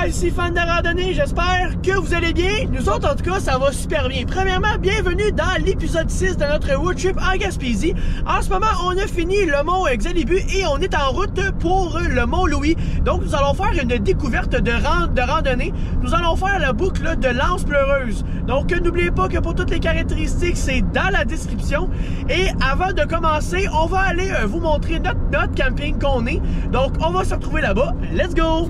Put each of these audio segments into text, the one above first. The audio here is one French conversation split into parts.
gars, ici fan de randonnée, j'espère que vous allez bien. Nous autres, en tout cas, ça va super bien. Premièrement, bienvenue dans l'épisode 6 de notre road trip en Gaspésie. En ce moment, on a fini le mont Xalibu et on est en route pour le mont Louis. Donc, nous allons faire une découverte de randonnée. Nous allons faire la boucle de l'Anse pleureuse. Donc, n'oubliez pas que pour toutes les caractéristiques, c'est dans la description. Et avant de commencer, on va aller vous montrer notre camping qu'on est. Donc, on va se retrouver là-bas. Let's go!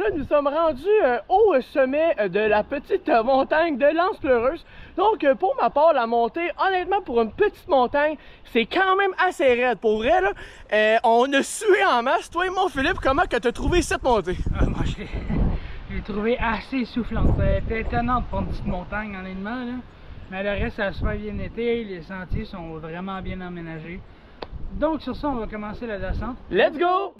là, nous sommes rendus au sommet de la petite montagne de l'Anse Pleureuse. Donc, pour ma part, la montée, honnêtement, pour une petite montagne, c'est quand même assez raide. Pour vrai, là, on a sué en masse. Toi et moi, Philippe, comment que tu as trouvé cette montée? Moi, je l'ai trouvé assez essoufflante. Elle était étonnante pour une petite montagne, honnêtement, là. Mais le reste, ça a super bien été. Les sentiers sont vraiment bien aménagés. Donc, sur ça, on va commencer la descente. Let's go!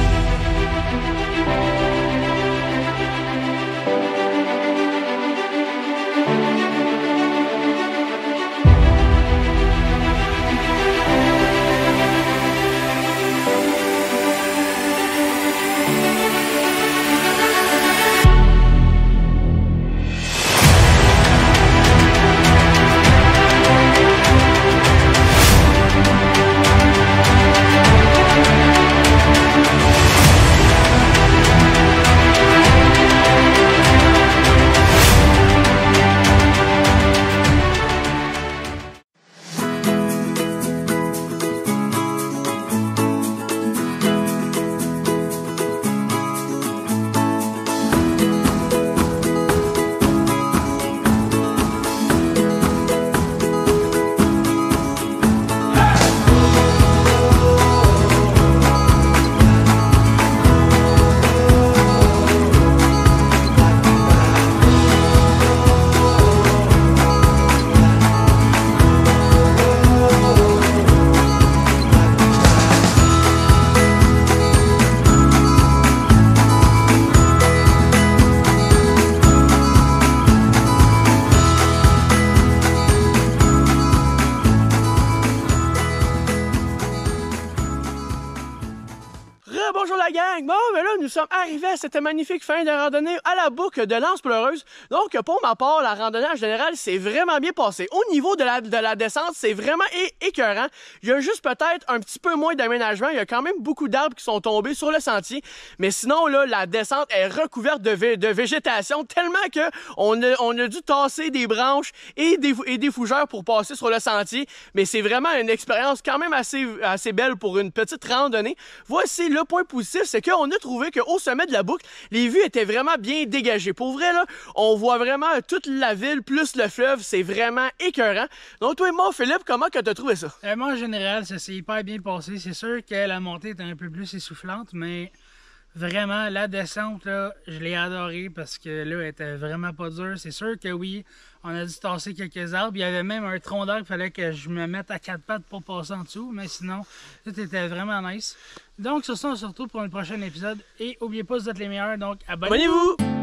Bonjour la gang! Bon, ben là, nous sommes arrivés à cette magnifique fin de randonnée à la boucle de l'Anse Pleureuse. Donc, pour ma part, la randonnée en général, c'est vraiment bien passé. Au niveau de la descente, c'est vraiment écœurant. Il y a juste peut-être un petit peu moins d'aménagement. Il y a quand même beaucoup d'arbres qui sont tombés sur le sentier. Mais sinon, là, la descente est recouverte de végétation tellement que on a dû tasser des branches et des fougères pour passer sur le sentier. Mais c'est vraiment une expérience quand même assez belle pour une petite randonnée. Voici le point positif, c'est qu'on a trouvé qu'au sommet de la boucle, les vues étaient vraiment bien dégagées. Pour vrai, là, on voit vraiment toute la ville plus le fleuve, c'est vraiment écœurant. Donc toi et moi, Philippe, comment que tu as trouvé ça? Moi, en général, ça s'est hyper bien passé. C'est sûr que la montée est un peu plus essoufflante, mais vraiment, la descente, là, je l'ai adorée parce que là, elle était vraiment pas dure. C'est sûr que oui, on a dû tasser quelques arbres. Il y avait même un tronc d'arbre, il fallait que je me mette à quatre pattes pour passer en dessous, mais sinon, tout était vraiment nice. Donc, sur ça, on se retrouve pour un prochain épisode. Et n'oubliez pas, vous êtes les meilleurs, donc abonnez-vous!